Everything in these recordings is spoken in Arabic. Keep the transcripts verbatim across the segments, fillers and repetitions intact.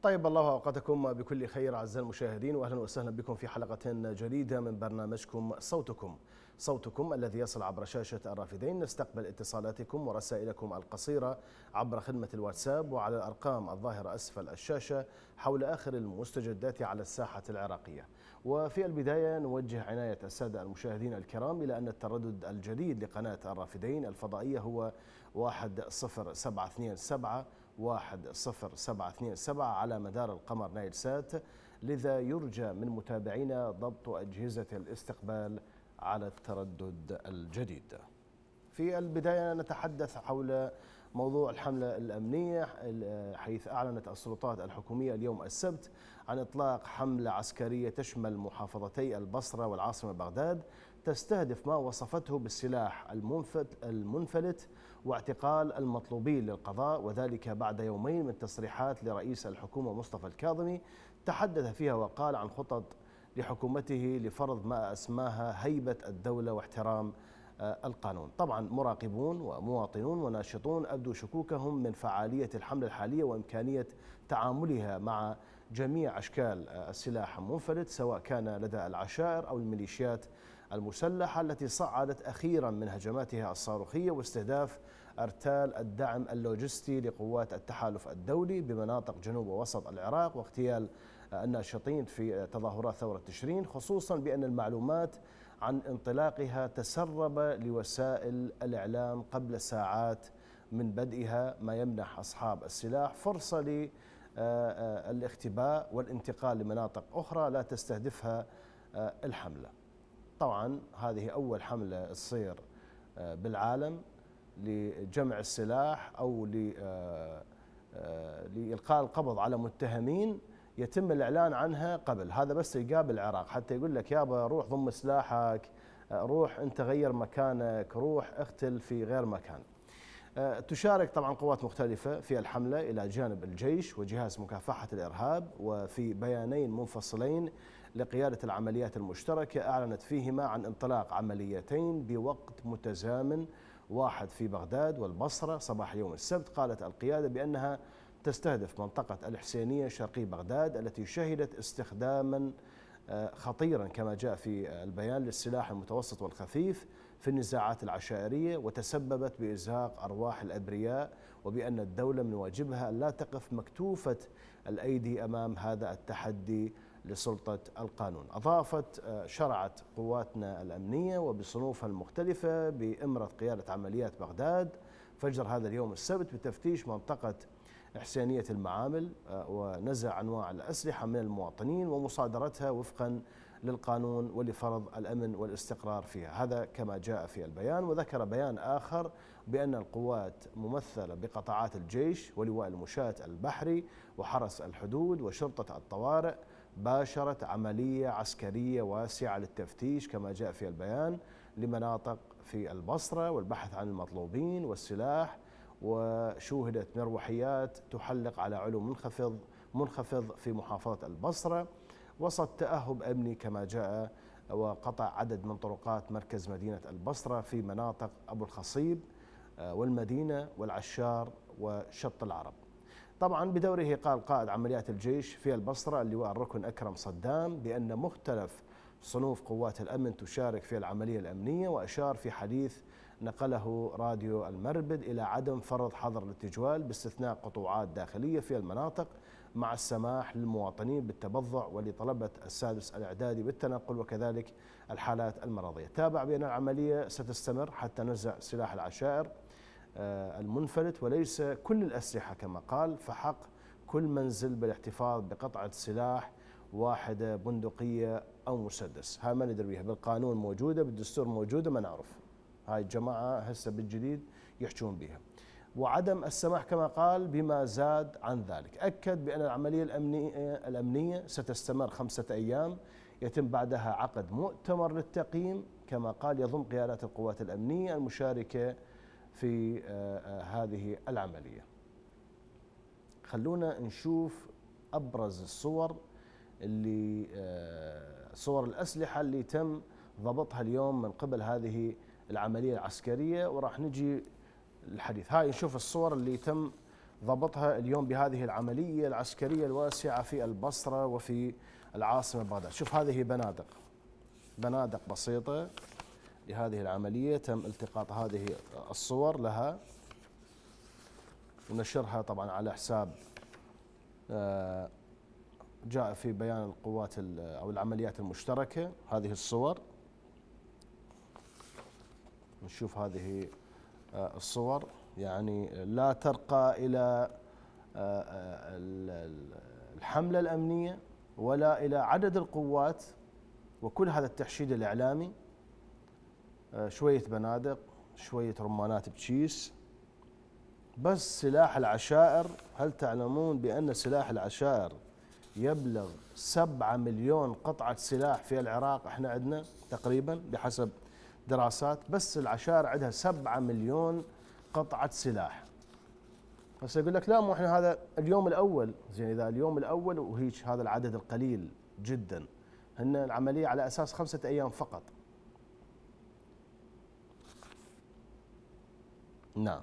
طيب الله أوقاتكم بكل خير أعزائي المشاهدين، وأهلا وسهلا بكم في حلقة جديدة من برنامجكم صوتكم صوتكم الذي يصل عبر شاشة الرافدين. نستقبل اتصالاتكم ورسائلكم القصيرة عبر خدمة الواتساب وعلى الأرقام الظاهرة أسفل الشاشة حول آخر المستجدات على الساحة العراقية. وفي البداية نوجه عناية السادة المشاهدين الكرام إلى أن التردد الجديد لقناة الرافدين الفضائية هو واحد صفر سبعة اثنين سبعة واحد صفر سبعة اثنين سبعة على مدار القمر نايل سات، لذا يرجى من متابعينا ضبط أجهزة الاستقبال على التردد الجديد. في البداية نتحدث حول موضوع الحملة الأمنية، حيث أعلنت السلطات الحكومية اليوم السبت عن إطلاق حملة عسكرية تشمل محافظتي البصرة والعاصمة بغداد، تستهدف ما وصفته بالسلاح المنفلت واعتقال المطلوبين للقضاء، وذلك بعد يومين من تصريحات لرئيس الحكومة مصطفى الكاظمي تحدث فيها وقال عن خطط لحكومته لفرض ما أسماها هيبة الدولة واحترام القانون. طبعا مراقبون ومواطنون وناشطون أبدوا شكوكهم من فعالية الحملة الحالية وإمكانية تعاملها مع جميع أشكال السلاح المنفلت، سواء كان لدى العشائر أو الميليشيات المسلحة التي صعدت أخيرا من هجماتها الصاروخية واستهداف أرتال الدعم اللوجستي لقوات التحالف الدولي بمناطق جنوب ووسط العراق، واغتيال الناشطين في تظاهرات ثورة تشرين، خصوصا بأن المعلومات عن انطلاقها تسرب لوسائل الإعلام قبل ساعات من بدئها، ما يمنح أصحاب السلاح فرصة للاختباء والانتقال لمناطق أخرى لا تستهدفها الحملة. طبعا هذه أول حملة تصير بالعالم لجمع السلاح أو لإلقاء القبض على متهمين يتم الإعلان عنها قبل. هذا بس يقابل العراق حتى يقول لك يابا روح ضم سلاحك، روح أنت غير مكانك، روح اقتل في غير مكان. تشارك طبعا قوات مختلفة في الحملة إلى جانب الجيش وجهاز مكافحة الإرهاب، وفي بيانين منفصلين لقيادة العمليات المشتركة أعلنت فيهما عن انطلاق عمليتين بوقت متزامن، واحد في بغداد والبصرة صباح اليوم السبت. قالت القيادة بأنها تستهدف منطقة الحسينية شرقي بغداد التي شهدت استخداما خطيرا كما جاء في البيان للسلاح المتوسط والخفيف في النزاعات العشائرية، وتسببت بإزهاق أرواح الأبرياء، وبأن الدولة من واجبها أن لا تقف مكتوفة الأيدي أمام هذا التحدي لسلطة القانون. أضافت شرعت قواتنا الأمنية وبصنوفها المختلفة بإمرة قيادة عمليات بغداد فجر هذا اليوم السبت بتفتيش منطقة حسينية المعامل ونزع أنواع الأسلحة من المواطنين ومصادرتها وفقا للقانون ولفرض الأمن والاستقرار فيها، هذا كما جاء في البيان. وذكر بيان آخر بأن القوات ممثلة بقطاعات الجيش ولواء المشاة البحري وحرس الحدود وشرطة الطوارئ باشرت عملية عسكرية واسعة للتفتيش كما جاء في البيان لمناطق في البصرة والبحث عن المطلوبين والسلاح، وشوهدت مروحيات تحلق على علو منخفض منخفض في محافظة البصرة وسط تأهب أمني كما جاء، وقطع عدد من طرقات مركز مدينة البصرة في مناطق أبو الخصيب والمدينة والعشار وشط العرب. طبعا بدوره قال قائد عمليات الجيش في البصرة اللواء الركن أكرم صدام بأن مختلف صنوف قوات الأمن تشارك في العملية الأمنية، وأشار في حديث نقله راديو المربد إلى عدم فرض حظر التجوال باستثناء قطوعات داخلية في المناطق مع السماح للمواطنين بالتبضع ولطلبة السادس الإعدادي بالتنقل وكذلك الحالات المرضية. تابع بأن العملية ستستمر حتى نزع سلاح العشائر المنفلت وليس كل الأسلحة كما قال، فحق كل منزل بالاحتفاظ بقطعة سلاح واحدة بندقية أو مسدس. هاي ما ندري بها، بالقانون موجودة بالدستور موجودة ما نعرف، هاي الجماعة هسه بالجديد يحجون بها. وعدم السماح كما قال بما زاد عن ذلك. أكد بأن العملية الأمنية, الأمنية ستستمر خمسة أيام يتم بعدها عقد مؤتمر للتقييم كما قال يضم قيادات القوات الأمنية المشاركة في هذه العملية. خلونا نشوف أبرز الصور اللي صور الأسلحة اللي تم ضبطها اليوم من قبل هذه العملية العسكرية، وراح نجي الحديث. هاي نشوف الصور اللي تم ضبطها اليوم بهذه العملية العسكرية الواسعة في البصرة وفي العاصمة بغداد. شوف هذه بنادق، بنادق بسيطة لهذه العملية، تم التقاط هذه الصور لها ونشرها طبعا على حساب جاء في بيان القوات أو العمليات المشتركة. هذه الصور، نشوف هذه الصور، يعني لا ترقى إلى الحملة الأمنية ولا إلى عدد القوات وكل هذا التحشيد الإعلامي. شوية بنادق، شوية رمانات بتشيس، بس سلاح العشائر. هل تعلمون بأن سلاح العشائر يبلغ سبعة مليون قطعة سلاح في العراق؟ احنا عندنا تقريبا بحسب دراسات بس العشائر عندها سبعة مليون قطعة سلاح. بس يقول لك لا، مو احنا هذا اليوم الأول. زين، إذا اليوم الأول وهيك هذا العدد القليل جدا، هن العملية على أساس خمسة أيام فقط. نعم.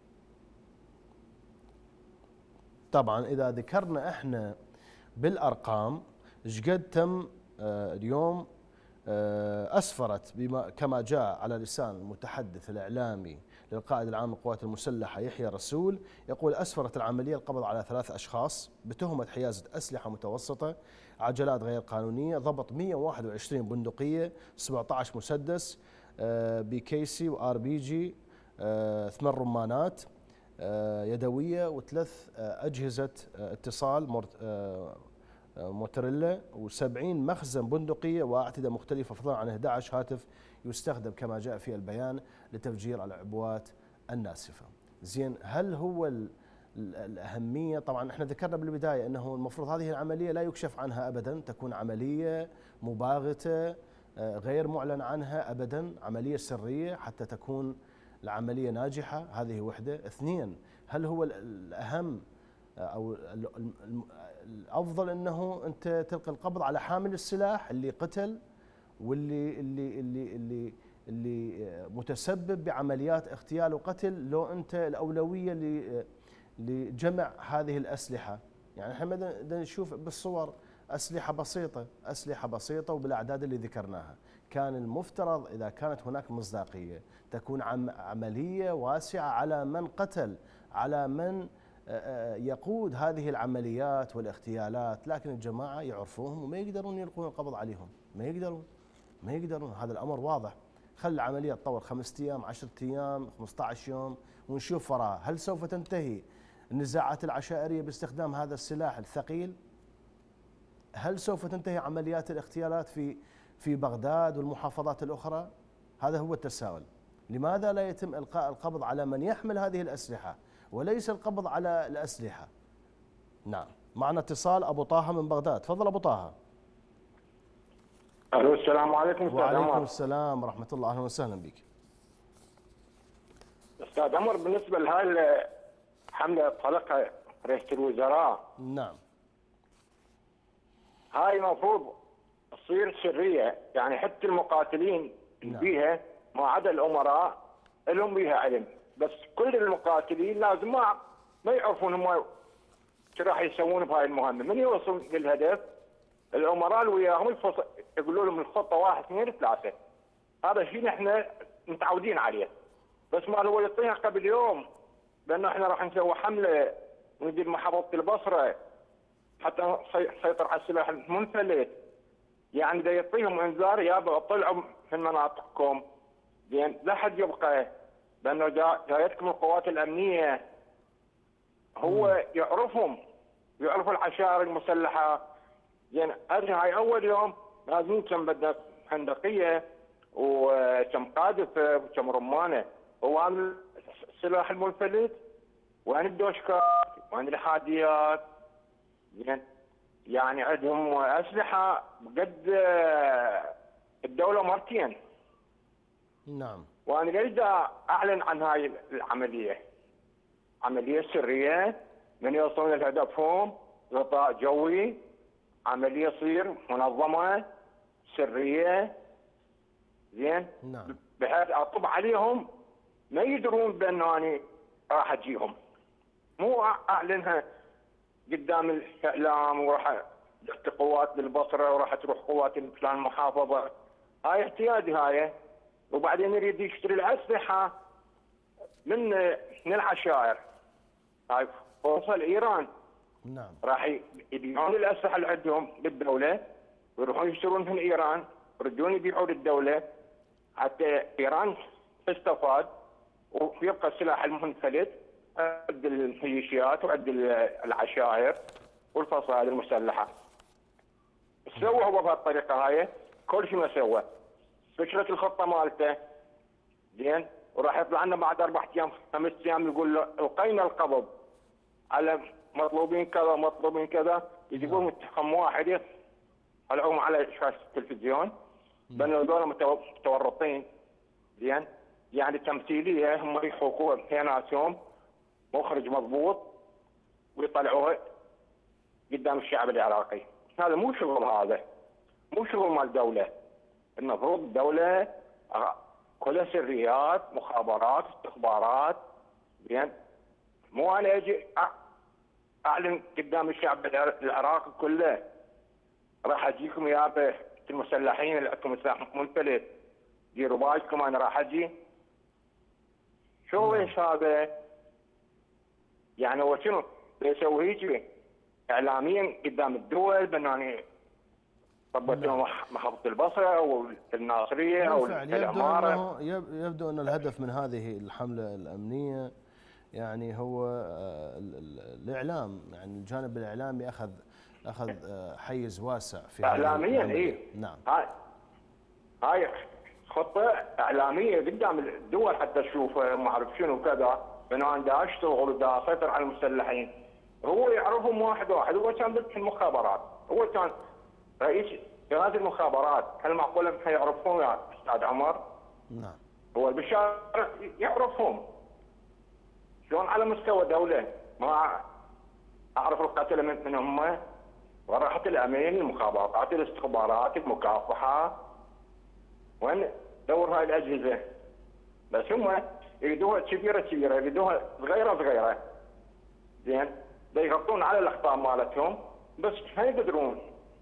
طبعا إذا ذكرنا احنا بالأرقام شقد تم اليوم، أسفرت بما كما جاء على لسان المتحدث الإعلامي للقائد العام للقوات المسلحة يحيى رسول، يقول أسفرت العملية القبض على ثلاث أشخاص بتهمة حيازة أسلحة متوسطة، عجلات غير قانونية، ضبط مئة وواحد وعشرين بندقية، سبعة عشر مسدس بكيسي وآر بي جي، ثمان رمانات يدوية، وثلاث أجهزة اتصال موتوريلا، وسبعين مخزن بندقية وأعتدة مختلفة، فضلا عن أحد عشر هاتف يستخدم كما جاء في البيان لتفجير العبوات الناسفة. زين، هل هو الأهمية؟ طبعا احنا ذكرنا بالبداية أنه المفروض هذه العملية لا يكشف عنها أبدا، تكون عملية مباغتة غير معلن عنها أبدا، عملية سرية حتى تكون العملية ناجحة. هذه وحدة. اثنين، هل هو الأهم أو الأفضل أنه أنت تلقي القبض على حامل السلاح اللي قتل واللي اللي اللي اللي اللي متسبب بعمليات اغتيال وقتل، لو أنت الأولوية لجمع هذه الأسلحة؟ يعني احنا بدنا نشوف بالصور أسلحة بسيطة، أسلحة بسيطة وبالأعداد اللي ذكرناها. كان المفترض إذا كانت هناك مصداقية تكون عملية واسعة على من قتل، على من يقود هذه العمليات والاغتيالات، لكن الجماعة يعرفوهم وما يقدرون يلقون القبض عليهم، ما يقدرون ما يقدرون هذا الأمر واضح. خلي العملية تطور خمسة أيام، عشرة أيام، خمسة عشر يوم، ونشوف وراها هل سوف تنتهي النزاعات العشائرية باستخدام هذا السلاح الثقيل؟ هل سوف تنتهي عمليات الاغتيالات في في بغداد والمحافظات الأخرى؟ هذا هو التساؤل. لماذا لا يتم إلقاء القبض على من يحمل هذه الأسلحة وليس القبض على الأسلحة؟ نعم، معنا اتصال أبو طه من بغداد. تفضل أبو طه. الو، السلام عليكم استاذ عمر. وعليكم السلام ورحمة الله، أهلا وسهلا بك. استاذ عمر، بالنسبة لهاي الحملة طلقها رئيس الوزراء، نعم، هاي المفروض تصير سرية، يعني حتى المقاتلين اللي بيها ما عدا الأمراء لهم بيها علم، بس كل المقاتلين لازم ما ما يعرفون هم شو راح يسوون بهاي المهمة. من يوصل للهدف الأمراء اللي وياهم يقولوا لهم الخطة واحد اثنين ثلاثة. هذا شيء نحن متعودين عليه، بس ما هو يعطينا قبل يوم بأنه احنا راح نسوي حملة وندير محافظة البصرة حتى نسيطر على السلاح المنفلت. يعني اذا يعطيهم انذار يابا طلعوا من مناطقكم، زين لا حد يبقى، لانه جايتكم القوات الامنيه. هو مم. يعرفهم، يعرفوا العشائر المسلحه. زين هاي اول يوم لازم كم بدنا خندقيه وكم قاذفه وكم رمانه، وعن السلاح المنفلت وعن الدوشكات وعن الحاديات. زين يعني عندهم اسلحه بقد الدوله مرتين. نعم. وانا اريد اعلن عن هاي العمليه، عمليه سريه، من يوصلون لهدفهم غطاء جوي، عمليه تصير منظمه سريه. زين نعم. بحيث اطب عليهم ما يدرون بانه اني راح اجيهم، مو اعلنها قدام الاعلام وراح تحت قوات بالبصره وراح تروح قوات فلان محافظه. هاي احتياجي هاي. وبعدين يريد يشتري الاسلحه من من العشائر. هاي فرصه لايران. نعم. راح يبيعون الاسلحه اللي عندهم للدوله ويروحون يشترون من ايران يردون يبيعون للدوله حتى ايران تستفاد ويبقى السلاح المنفلت عند الميليشيات وعند العشائر والفصائل المسلحه. سوى هو بهالطريقه هاي كل شيء ما سوى. فكره الخطه مالته زين وراح يطلع لنا بعد اربع ايام خمس ايام يقول له القينا القبض على مطلوبين كذا مطلوبين كذا. يجيبون متهم واحد يطلعوهم على شاشه التلفزيون بان هذول متورطين زين يعني تمثيليه هم يحوكوها بيناتهم مخرج مضبوط ويطلعوها قدام الشعب العراقي. هذا مو شغل، هذا مو شغل مال دوله. المفروض الدوله كلها سريات مخابرات استخبارات زين. مو انا اجي اعلن قدام الشعب العراقي كله راح اجيكم يا المسلحين اللي عندكم سلاح منفلت ديروا بالكم انا راح اجي. شو ايش هذا؟ يعني هو شنو بيسوي هيك اعلاميا قدام الدول بانني طبت لهم محافظه البصره او الناصريه او الاماره. يبدو انه يبدو ان الهدف من هذه الحمله الامنيه يعني هو الاعلام، يعني الجانب الاعلامي اخذ اخذ حيز واسع في اعلاميا. اي نعم. هاي هاي خطه اعلاميه قدام الدول حتى تشوف ما اعرف شنو كذا انه انا دا اشتغل ودا اسيطر على المسلحين. هو يعرفهم واحد واحد. هو كان ضد المخابرات، هو كان رئيس جهاز المخابرات. هل معقوله ما يعرفهم يا استاذ عمر؟ نعم. هو البشار يعرفهم. شلون على مستوى دوله ما اعرف القتله من, من هم؟ وراحت الامين المخابرات الاستخبارات المكافحه وين دور هاي الاجهزه؟ بس هم يريدوها كبيره كبيره يريدوها صغيره صغيره زين يغطون على الاخطاء مالتهم بس ما يقدرون.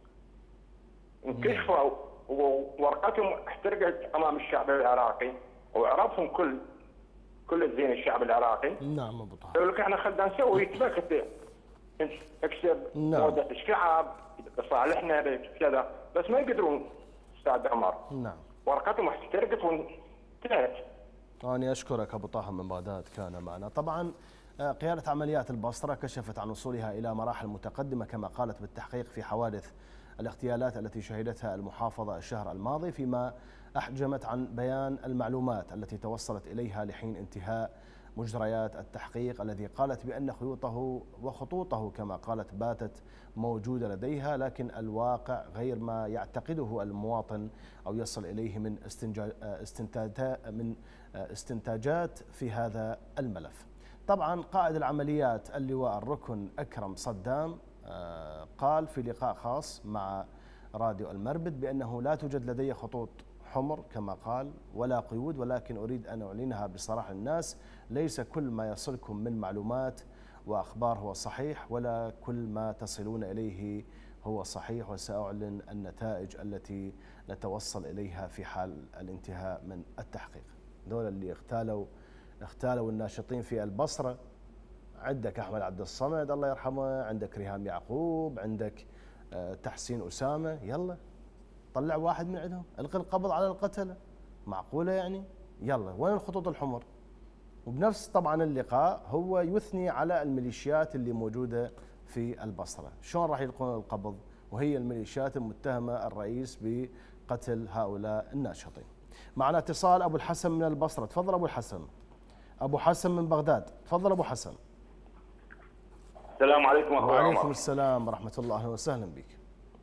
انكشفوا وورقتهم احترقت امام الشعب العراقي وعرفهم كل كل الزين الشعب العراقي. نعم ابو طه. يقول لك احنا خلينا نسوي يتبكت اكسب موده الشعب لصالحنا كذا بس ما يقدرون استاذ عمر. نعم. ورقتهم احترقت وانتهت. أنا أشكرك أبو طه من بغداد كان معنا. طبعا قيادة عمليات البصرة كشفت عن وصولها إلى مراحل متقدمة كما قالت بالتحقيق في حوادث الاغتيالات التي شهدتها المحافظة الشهر الماضي، فيما أحجمت عن بيان المعلومات التي توصلت إليها لحين انتهاء مجريات التحقيق الذي قالت بأن خيوطه وخطوطه كما قالت باتت موجودة لديها، لكن الواقع غير ما يعتقده المواطن أو يصل إليه من استنتاجات من استنتاجات في هذا الملف. طبعا قائد العمليات اللواء الركن أكرم صدام قال في لقاء خاص مع راديو المربد بأنه لا توجد لدي خطوط حمر كما قال ولا قيود، ولكن أريد أن أعلنها بصراحة للناس، ليس كل ما يصلكم من معلومات وأخبار هو صحيح ولا كل ما تصلون إليه هو صحيح، وسأعلن النتائج التي نتوصل إليها في حال الانتهاء من التحقيق. دول اللي اغتالوا اغتالوا الناشطين في البصرة. عندك أحمد عبد الصمد الله يرحمه، عندك ريهام يعقوب، عندك تحسين أسامة. يلا طلع واحد من عندهم، القي القبض على القتلة. معقولة يعني؟ يلا وين الخطوط الحمر؟ وبنفس طبعا اللقاء هو يثني على الميليشيات اللي موجودة في البصرة. شلون راح يلقون القبض وهي الميليشيات المتهمة الرئيس بقتل هؤلاء الناشطين؟ معنا اتصال أبو الحسن من البصرة. تفضل أبو الحسن. أبو حسن من بغداد. تفضل أبو حسن. السلام عليكم أخوي عمر. وعليكم السلام ورحمة الله. أهلا وسهلا بك.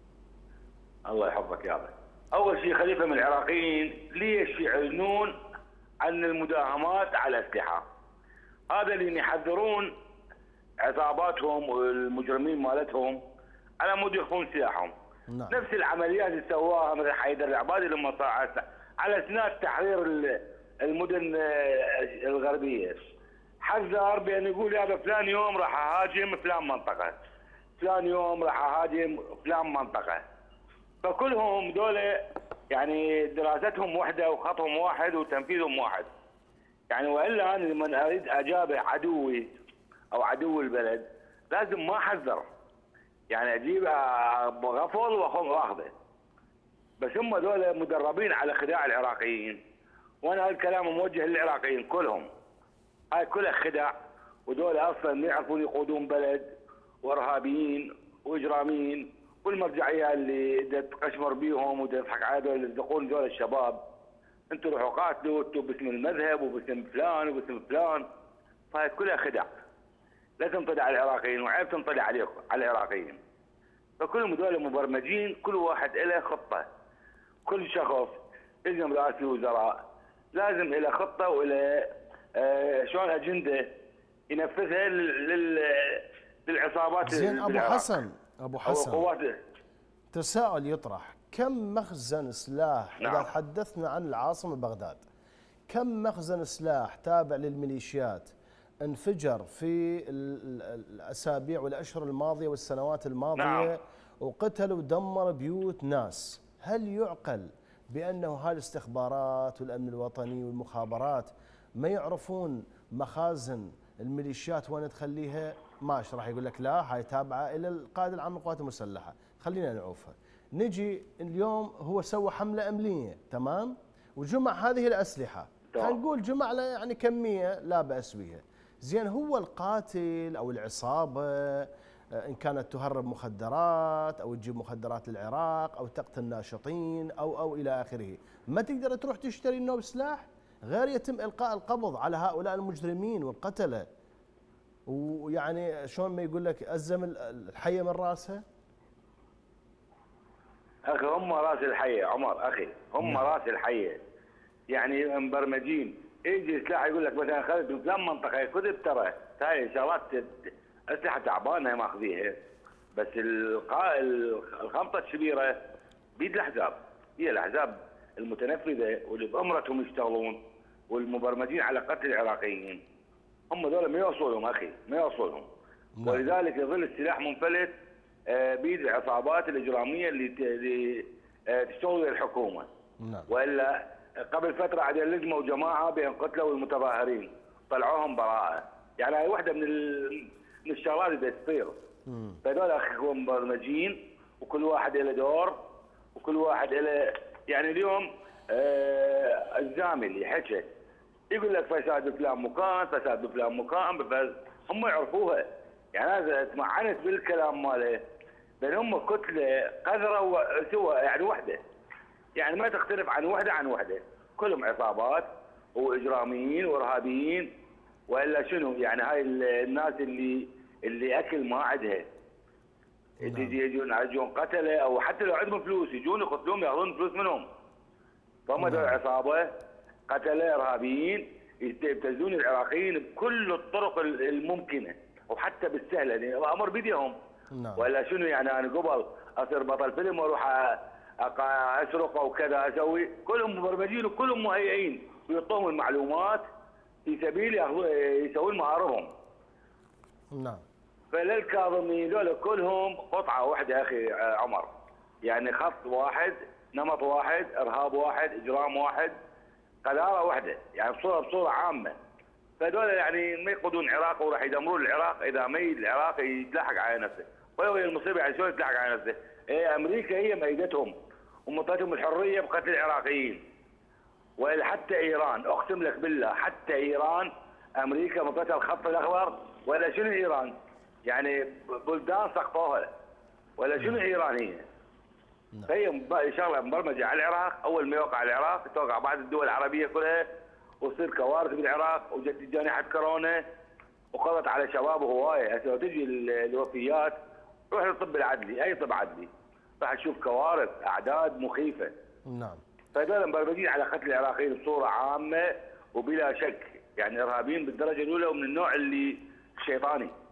الله يحفظك يا أبي. أول شيء خليفة من العراقيين ليش يعلنون عن المداهمات على الأسلحة؟ هذا اللي يحذرون عصاباتهم والمجرمين مالتهم على مود يخفون سلاحهم. نعم. نفس العمليات اللي سواها مثل حيدر العبادي لما صار على اسناد تحرير المدن الغربيه. حذر بان يقول هذا فلان يوم راح اهاجم فلان منطقه، فلان يوم راح اهاجم فلان منطقه. فكلهم دول يعني دراستهم واحده وخطهم واحد وتنفيذهم واحد. يعني والا انا لما اريد اجابه عدوي او عدو البلد لازم ما احذر، يعني اجيب غفل واخذه. بس هم دول مدربين على خداع العراقيين، وانا هالكلام موجه للعراقيين كلهم. هاي كلها خداع، ودول اصلا ما يعرفون يقودون بلد، وارهابيين واجراميين، والمرجعيه اللي تقشمر بيهم وتضحك على دول اللي يصدقون دول الشباب. انتم روحوا قاتلوا انتم باسم المذهب وباسم فلان وباسم فلان. فهي كلها خداع. لا تنطلع على العراقيين وعيب تنطلع عليكم على العراقيين. فكلهم دول مبرمجين، كل واحد له خطه. كل شخص يلزم رئاسه الوزراء لازم له خطه وله آه شلون اجنده ينفذها لل للعصابات. زين ابو بالعراق. حسن ابو حسن قوات تساؤل يطرح، كم مخزن سلاح؟ نعم. اذا تحدثنا عن العاصمه بغداد، كم مخزن سلاح تابع للميليشيات انفجر في الاسابيع والاشهر الماضيه والسنوات الماضيه؟ نعم. وقتل ودمر بيوت ناس. هل يعقل بانه هاي الاستخبارات والامن الوطني والمخابرات ما يعرفون مخازن الميليشيات وين تخليها؟ ماشي، راح يقول لك لا هاي تابعه الى القائد العام للقوات المسلحه، خلينا نعوفها. نجي اليوم هو سوى حمله امنيه، تمام؟ وجمع هذه الاسلحه، خلينا نقول جمع له يعني كميه لا باس بها. زين هو القاتل او العصابه ان كانت تهرب مخدرات او تجيب مخدرات للعراق او تقتل ناشطين او او الى اخره، ما تقدر تروح تشتري النوب سلاح غير يتم القاء القبض على هؤلاء المجرمين والقتله. ويعني شلون ما يقول لك الزم الحيه من راسها. اخي هم راس الحيه عمر، اخي هم نعم. راس الحيه. يعني مبرمجين. يجي سلاح يقول لك مثلا خالد من فلان منطقه كذب، ترى هاي شغلات اسلحه تعبانه ماخذيها. بس القاء الخلطه الكبيره بيد الاحزاب، هي الاحزاب المتنفذه واللي بامرتهم يشتغلون والمبرمجين على قتل العراقيين. هم ذولا ما يوصلهم اخي، ما يوصلهم. نعم. ولذلك يظل السلاح منفلت بيد العصابات الاجراميه اللي اللي تشتغل الحكومه. نعم. والا قبل فتره عاد لزموا جماعه بين قتلوا المتظاهرين، طلعوهم براءه. يعني هاي واحده من من الشغلات اللي تصير. فهذول اخي مبرمجين وكل واحد له دور وكل واحد له. يعني اليوم آه الزامل يحكي يقول لك فساد بفلان مكان، فساد بفلان مكان، بفساد. هم يعرفوها. يعني انا تمعنت بالكلام ماله، بين هم كتله قذره سوى يعني وحده. يعني ما تختلف عن وحده عن وحده، كلهم عصابات واجراميين وارهابيين. والا شنو؟ يعني هاي الناس اللي اللي اكل ما عندها. تجي يجون يجون قتله او حتى لو عندهم فلوس يجون يقتلون ياخذون فلوس منهم. فهم دول عصابه قتله ارهابيين يبتزون العراقيين بكل الطرق الممكنه وحتى بالسهله، لان يعني الامر بيديهم. نعم. ولا شنو يعني انا قبل اصير بطل فيلم واروح اسرق او كذا اسوي، كلهم مبرمجين وكلهم مهيئين ويعطوهم المعلومات في سبيل يسوون مهارهم. نعم. فللكاظمي ذولا كلهم قطعه واحده اخي عمر. يعني خط واحد، نمط واحد، ارهاب واحد، اجرام واحد، قذاره واحده، يعني بصوره بصوره عامه. فدول يعني ما يقودون العراق وراح يدمرون العراق اذا ما العراق يتلاحق على نفسه. وهي المصيبه يعني شلون يتلاحق على نفسه؟ إيه امريكا هي مأيدتهم ومعطتهم الحريه بقتل العراقيين. وحتى ايران اقسم لك بالله، حتى ايران امريكا معطتها الخط الاخضر. ولا شنو ايران؟ يعني بلدان سقطوها. ولا شنو ايران هي؟ فهي شغله مبرمجه على العراق. اول ما يوقع العراق توقع بعض الدول العربيه كلها وتصير كوارث بالعراق. وجت جائحه كورونا وقضت على شباب هوايه. هسه لو تجي الوفيات روح للطب العدلي، اي طب عدلي راح تشوف كوارث، اعداد مخيفه. نعم. فهذول مبرمجين على قتل العراقيين بصوره عامه وبلا شك، يعني ارهابيين بالدرجه الاولى ومن النوع اللي الشيطاني.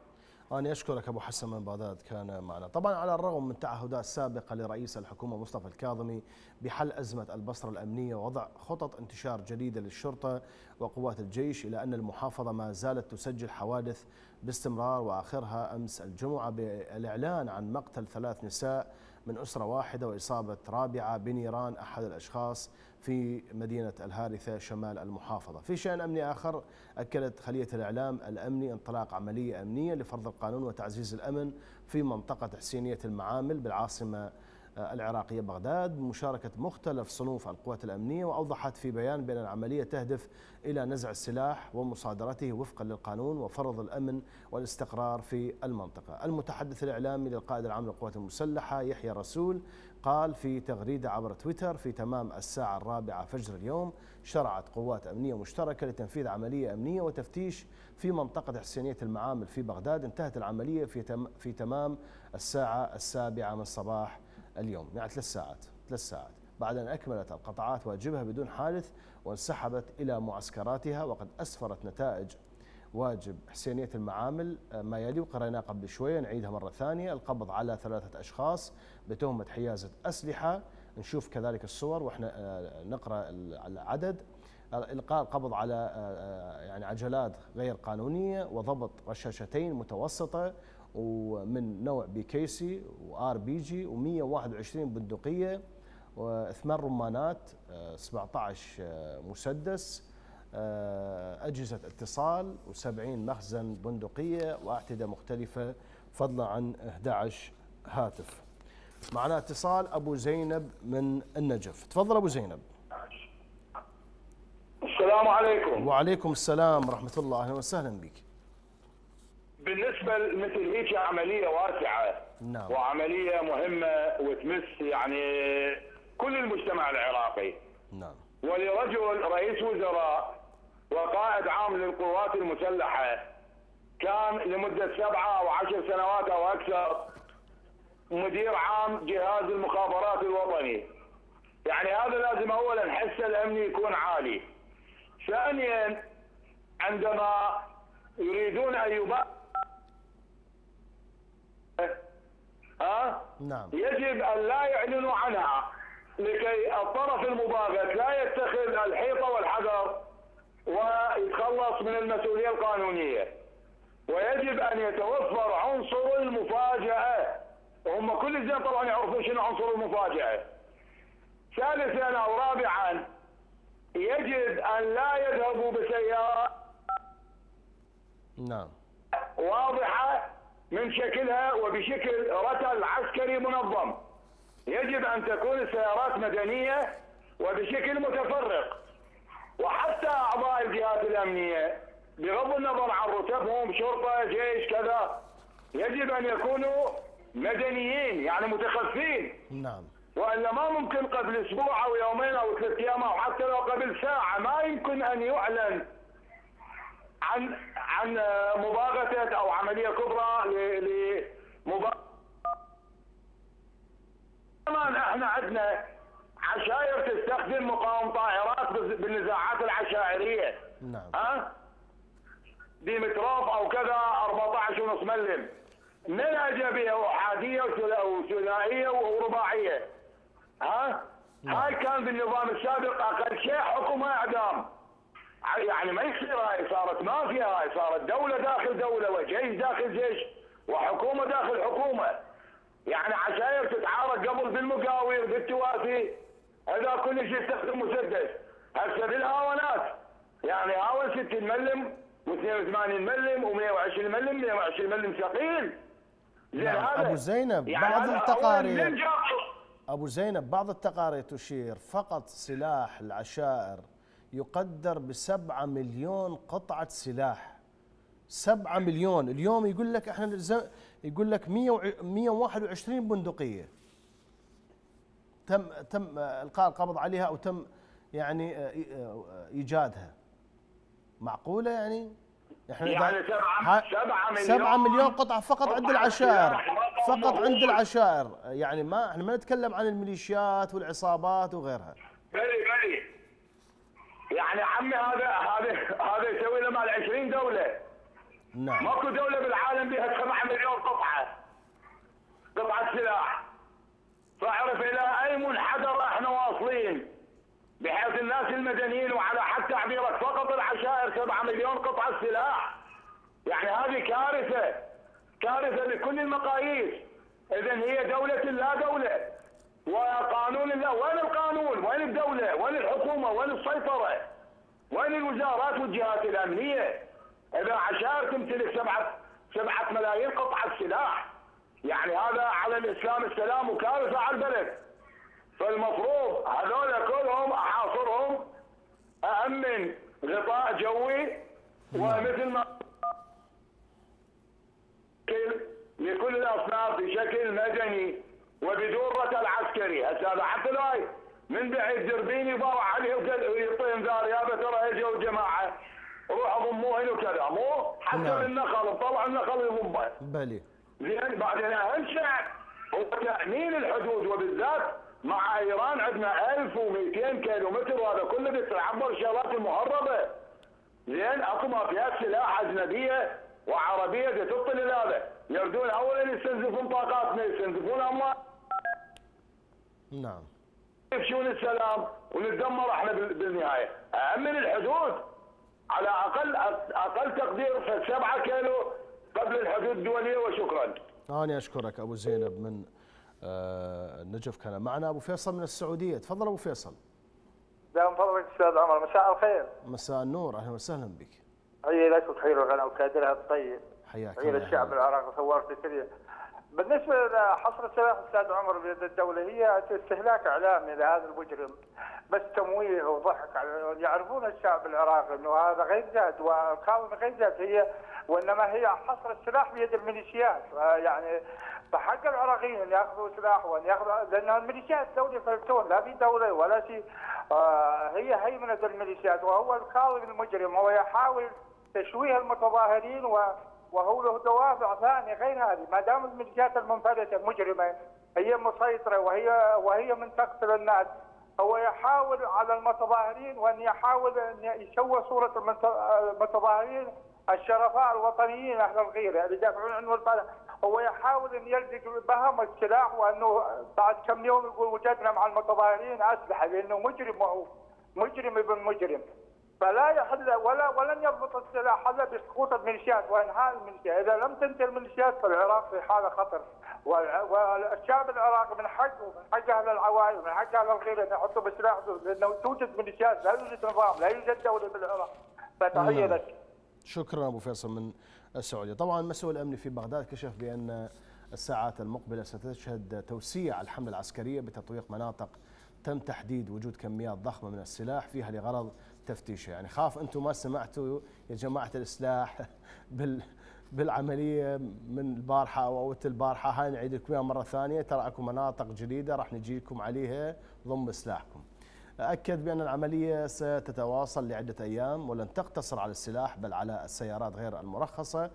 أنا أشكرك أبو حسن من بغداد كان معنا. طبعا على الرغم من تعهدات سابقة لرئيس الحكومة مصطفى الكاظمي بحل أزمة البصرة الأمنية ووضع خطط انتشار جديدة للشرطة وقوات الجيش، إلى أن المحافظة ما زالت تسجل حوادث باستمرار، وآخرها أمس الجمعة بالإعلان عن مقتل ثلاث نساء من أسرة واحدة وإصابة رابعة بنيران أحد الأشخاص في مدينة الهارثة شمال المحافظة. في شأن أمني آخر، أكدت خلية الإعلام الأمني انطلاق عملية أمنية لفرض القانون وتعزيز الأمن في منطقة حسينية المعامل بالعاصمة العراقية بغداد بمشاركة مختلف صنوف القوات الأمنية. وأوضحت في بيان بأن العملية تهدف إلى نزع السلاح ومصادرته وفقا للقانون وفرض الأمن والاستقرار في المنطقة. المتحدث الإعلامي للقائد العام للقوات المسلحة يحيى رسول قال في تغريدة عبر تويتر: في تمام الساعة الرابعة فجر اليوم شرعت قوات أمنية مشتركة لتنفيذ عملية أمنية وتفتيش في منطقة حسينية المعامل في بغداد. انتهت العملية في في تمام الساعة السابعة من الصباح اليوم، يعني ثلاث ساعات ثلاث ساعات بعد أن أكملت القطاعات واجبها بدون حادث وانسحبت إلى معسكراتها. وقد أسفرت نتائج واجب حسينية المعامل ما يلي، وقرأناه قبل شوية نعيدها مرة ثانية: القبض على ثلاثة أشخاص بتهمة حيازة أسلحة، نشوف كذلك الصور وإحنا نقرأ العدد. إلقاء القبض على يعني عجلات غير قانونية، وضبط رشاشتين متوسطة ومن نوع بيكيسي وآر بي جي ومئة وواحد وعشرين بندقية وثمان رمانات، سبعة عشر مسدس، أجهزة اتصال وسبعين مخزن بندقية وأعتدة مختلفة، فضلا عن أحد عشر هاتف. معنا اتصال أبو زينب من النجف. تفضل أبو زينب. السلام عليكم. وعليكم السلام ورحمة الله، أهلا وسهلا بك. بالنسبة مثل هيك عملية واسعة، نعم، وعملية مهمة وتمس يعني كل المجتمع العراقي، نعم، ولرجل رئيس وزراء وقائد عام للقوات المسلحة كان لمدة سبعة أو عشر سنوات أو أكثر مدير عام جهاز المخابرات الوطني، يعني هذا لازم أولا حسه الأمني يكون عالي. ثانيا عندما يريدون أن يبقى ها نعم، يجب أن لا يعلنوا عنها لكي الطرف المباغت لا يتخذ الحيطة والحذر ويتخلص من المسؤولية القانونية. ويجب أن يتوفر عنصر المفاجأة، وهم كل الزين طبعا يعرفون شنو عنصر المفاجأة. ثالثا أو رابعا يجب أن لا يذهبوا بسيارة نعم، واضحة من شكلها وبشكل رتل عسكري منظم. يجب أن تكون السيارات مدنية وبشكل متفرق. وحتى أعضاء الجهات الأمنية بغض النظر عن رتبهم شرطة جيش كذا يجب أن يكونوا مدنيين، يعني متخفين. نعم، وإلا ما ممكن قبل أسبوع أو يومين أو ثلاث أيام أو حتى لو قبل ساعة ما يمكن أن يعلن عن عن مباغتة أو عملية كبرى لمباغتة. كمان احنا عندنا عشائر تستخدم مقاوم طائرات بالنزاعات العشائرية. نعم، ها؟ ديمتروف أو كذا أربعة عشر ونص ملم، من أجابية أحادية وثنائية ورباعية. ها؟ نعم. هاي كان بالنظام السابق أقل شيء حكومة إعدام. يعني ما يصير، هاي صارت مافيا، هاي صارت دولة داخل دولة وجيش داخل جيش وحكومة داخل حكومة. يعني عشائر تتعارك قبل بالمقاوير بالتوافي، هذا كل شيء يستخدم مسدس. هسه بالهاونات يعني هاون ستين ملم واثنين وثمانين ملم ومئة وعشرين ملم، مئة وعشرين ملم ثقيل. زين نعم. هذا أبو زينب يعني بعض التقارير أبو زينب بعض التقارير تشير فقط سلاح العشائر يقدر بسبعة مليون قطعة سلاح. سبعة مليون. اليوم يقول لك احنا يقول لك مئة وواحد وعشرين بندقية تم تم القاء القبض عليها او تم يعني ايجادها. معقولة يعني؟ احنا يعني سبعة سبعة مليون سبعة مليون قطعة فقط عند العشائر، فقط عند العشائر. يعني ما احنا ما نتكلم عن الميليشيات والعصابات وغيرها. بلي بلي يعني عمي هذا هذا هذا يسوي له مال عشرين دولة. نعم. ماكو دوله بالعالم بها سبعة مليون قطعه قطعه سلاح. فاعرف الى اي منحدر احنا واصلين، بحيث الناس المدنيين وعلى حد تعبيرك فقط العشائر سبعة مليون قطعه سلاح. يعني هذه كارثه، كارثه بكل المقاييس. اذا هي دوله لا دوله وقانون لا. وين القانون؟ وين الدوله؟ وين الحكومه؟ وين السيطره؟ وين الوزارات والجهات الامنيه؟ اذا عشائر تمتلك سبعه سبعه ملايين قطعه سلاح، يعني هذا على الاسلام السلام وكارثه على البلد. فالمفروض هذول كلهم احاصرهم، أأمن غطاء جوي، ومثل ما لكل الاصناف بشكل مدني وبدون رتل عسكري. هسه حتى لاي من بعيد دربين يباوع عليه ويعطي انذار، يابا ترى اجوا جماعه روحوا ضموه هنا وكذا، مو حتى نعم. بالنخل طلعوا النخل يضمه. بلي. زين بعدين اهم شيء هو تامين الحدود، وبالذات مع ايران عندنا ألف ومئتين كيلو متر، وهذا كله بيتعبر الشغلات المهربه. زين اكو مافيات سلاح اجنبيه وعربيه تبطل هذا، يردون اولا يستنزفون طاقاتنا، يستنزفون اموال. نعم. يفشون السلام ونتدمر احنا بالنهايه. امن الحدود على اقل اقل تقدير في سبعة كيلو قبل الحدود الدوليه. وشكرا. انا اشكرك ابو زينب من النجف. كان معنا ابو فيصل من السعوديه. تفضل ابو فيصل. دام فضلك استاذ عمر، مساء الخير. مساء النور، اهلا وسهلا بك. حيي لك وتحيي الغنى وكادرها الطيب. حياك حيي الله. للشعب العراقي ثورت سوريا. بالنسبه لحصر السلاح استاذ عمر بيد الدوله، هي استهلاك اعلامي لهذا المجرم، بس تمويه وضحك على يعرفون الشعب العراقي انه هذا غير جاد والكاظم غير جاد، هي وانما هي حصر السلاح بيد الميليشيات. يعني فحق العراقيين ان ياخذوا سلاح وان ياخذوا، لان الميليشيات دوله فلسطين لا في دوله ولا شيء، آه هي هيمنه الميليشيات. وهو الكاظم المجرم هو يحاول تشويه المتظاهرين، وهو له دوافع ثانيه غير هذه. ما دام الميليشيات المنفلته المجرمه هي مسيطره وهي وهي من تقتل الناس، هو يحاول على المتظاهرين وان يحاول ان يشوه صوره المتظاهرين الشرفاء الوطنيين اهل الغيره اللي يدافعون عن البلد. هو يحاول ان يلزق بهم السلاح، وانه بعد كم يوم يقول وجدنا مع المتظاهرين اسلحه، لانه مجرم، وهو مجرم ابن مجرم. فلا يحل ولا ولن يضبط السلاح الا بسقوط الميليشيات وانهاء الميليشيات. اذا لم تنتهي الميليشيات فالعراق في حاله خطر، والشعب العراقي من حقه من حق اهل العوائل ومن حق اهل الغيره ان يحطوا بسلاح، لانه توجد ميليشيات، لا يوجد نظام، لا يوجد دوله بالعراق. فتحيه لك. شكرا ابو فيصل من السعوديه. طبعا المسؤول الامني في بغداد كشف بان الساعات المقبله ستشهد توسيع الحمله العسكريه بتطويق مناطق تم تحديد وجود كميات ضخمه من السلاح فيها لغرض تفتيشه. يعني خاف انتم ما سمعتوا يا جماعه الاسلاح بال بالعمليه من البارحه او اوت البارحه، هاي نعيد لكم اياها مره ثانيه، ترى اكو مناطق جديده راح نجيكم عليها ضم سلاحكم. اكد بان العمليه ستتواصل لعده ايام ولن تقتصر على السلاح بل على السيارات غير المرخصه.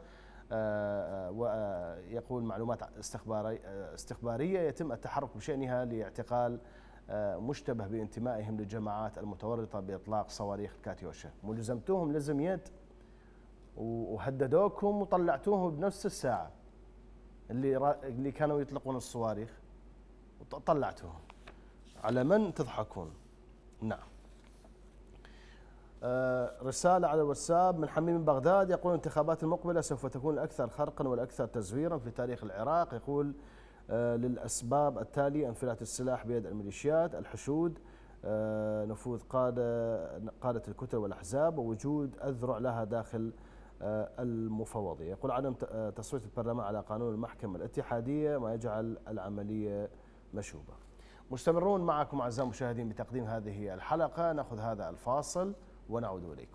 ويقول معلومات استخباريه يتم التحرك بشانها لاعتقال مشتبه بانتمائهم للجماعات المتورطه باطلاق صواريخ كاتيوشا. ملزمتوهم لزم يد وهددوكم وطلعتوهم بنفس الساعه اللي اللي كانوا يطلقون الصواريخ وطلعتوهم. على من تضحكون؟ نعم. آه رسالة على الواتساب من حميم من بغداد، يقول الانتخابات المقبلة سوف تكون الأكثر خرقا والأكثر تزويرا في تاريخ العراق. يقول آه للأسباب التالية: انفلات السلاح بيد الميليشيات، الحشود، آه نفوذ قادة قادة الكتل والأحزاب، ووجود أذرع لها داخل آه المفوضية. يقول عدم تصويت البرلمان على قانون المحكمة الاتحادية ما يجعل العملية مشوبة. مستمرون معكم أعزائي المشاهدين بتقديم هذه الحلقة، نأخذ هذا الفاصل ونعود إليكم.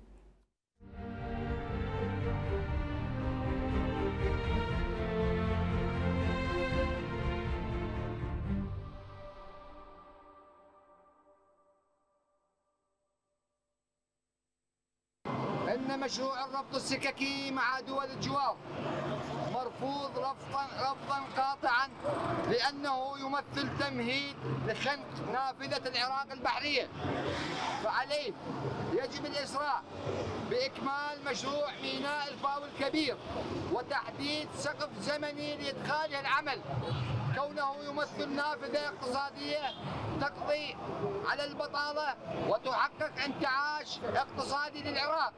إن مشروع الربط السككي مع دول الجوار مرفوض رفضا رفضا قاطعا، لأنه يمثل تمهيد لخنق نافذة العراق البحرية. فعليه يجب الإسراع بإكمال مشروع ميناء الفاو الكبير وتحديد سقف زمني لإدخاله العمل، كونه يمثل نافذة اقتصادية تقضي على البطالة وتحقق انتعاش اقتصادي للعراق.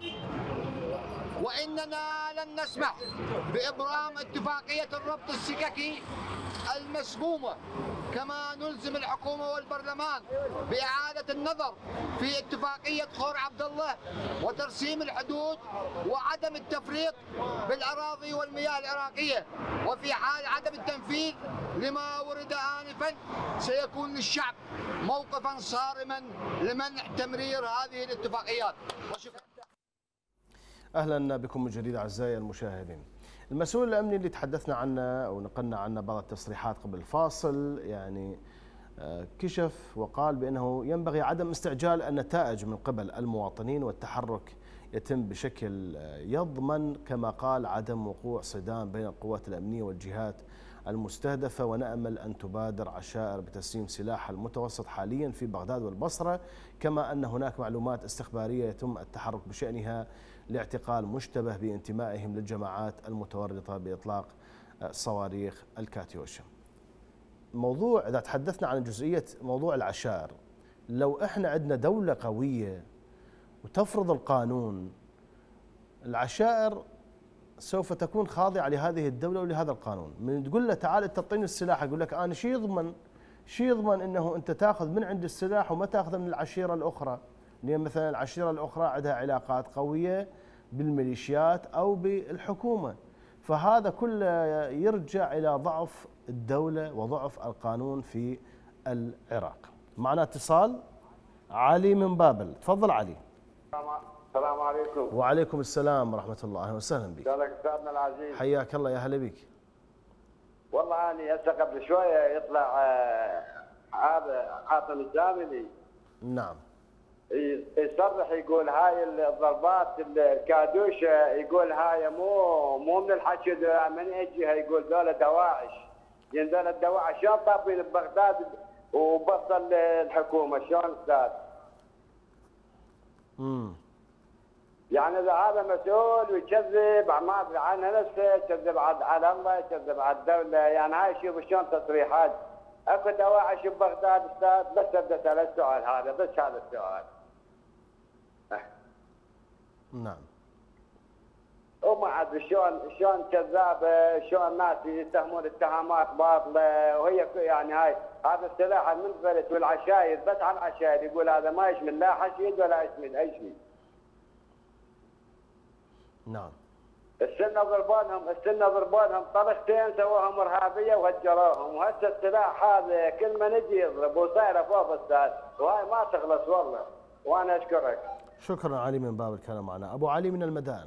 وإننا لن نسمح بإبرام اتفاقية الربط السككي المسمومة، كما نلزم الحكومة والبرلمان بإعادة النظر في اتفاقية خور عبد الله وترسيم الحدود وعدم التفريط بالأراضي والمياه العراقية. وفي حال عدم التنفيذ لما ورد آنفا سيكون للشعب موقفا صارما لمنع تمرير هذه الاتفاقيات. وشكرا. أهلا بكم من جديد أعزائي المشاهدين. المسؤول الأمني اللي تحدثنا عنه أو نقلنا عنه بعض التصريحات قبل الفاصل يعني كشف وقال بأنه ينبغي عدم استعجال النتائج من قبل المواطنين والتحرك يتم بشكل يضمن كما قال عدم وقوع صدام بين القوات الأمنية والجهات المستهدفة، ونأمل أن تبادر عشائر بتسليم سلاحها المتوسط حاليا في بغداد والبصرة، كما أن هناك معلومات استخبارية يتم التحرك بشأنها لاعتقال مشتبه بانتمائهم للجماعات المتورطة بإطلاق صواريخ الكاتيوشا. موضوع إذا تحدثنا عن جزئية موضوع العشائر، لو إحنا عندنا دولة قوية وتفرض القانون، العشائر سوف تكون خاضعة لهذه الدولة ولهذا القانون. من تقول له تعال انت تعطيني السلاح، يقول لك انا شو يضمن شو يضمن انه انت تاخذ من عند السلاح وما تاخذه من العشيرة الاخرى، لان مثلا العشيرة الاخرى عندها علاقات قوية بالميليشيات او بالحكومة، فهذا كله يرجع الى ضعف الدولة وضعف القانون في العراق. معنا اتصال علي من بابل، تفضل علي. السلام عليكم. وعليكم السلام ورحمة الله، أهلا وسهلا بك. شلونك أستاذنا العزيز؟ حياك الله، يا هلا بك. والله أنا هسه قبل شوية يطلع هذا حاتم الجاملي. نعم. يصرح يقول هاي الضربات الكادوشة، يقول هاي مو مو من الحشد من يجيها، يقول ذولا دواعش. يعني ذولا الدواعش شلون طابين ببغداد وبفضل الحكومة، شلون أستاذ؟ امم يعني اذا هذا مسؤول ويكذب ما ادري عنه نفسه، يكذب على الله، يكذب على الدوله، يعني هاي شوف شلون تصريحات. اكو دواعش ببغداد استاذ، بس بدي اسال السؤال هذا، بس هذا السؤال. نعم. وما ادري شلون شلون كذابه، شلون ناس يتهمون اتهامات باطله، وهي يعني هاي هذا السلاح المنفلت والعشاير، بس على العشاير يقول هذا ما يشمل لا حشيد ولا يشمل اي شيء. نعم. السنه ضربانهم السنه ضربانهم طلقتين، سووهم ارهابيه وهجروهم، وهسه السلاح هذا كل ما نجي يضرب وصايره فوق استاذ، وهاي ما تخلص والله. وانا اشكرك. شكرا علي من باب الكلام معنا. ابو علي من المدائن.